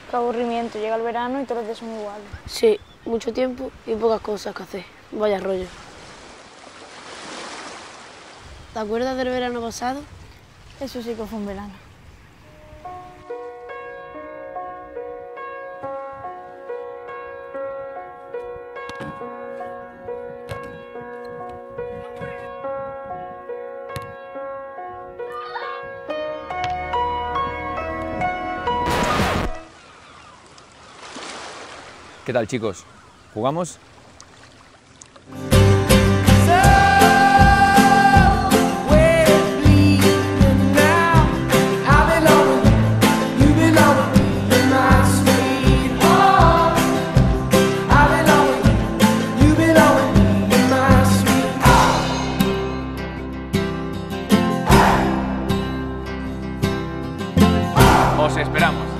Qué aburrimiento, llega el verano y todos los días son iguales. Sí, mucho tiempo y pocas cosas que hacer. Vaya rollo. ¿Te acuerdas del verano pasado? Eso sí que fue un verano. ¿Qué tal, chicos? ¿Jugamos? Os esperamos.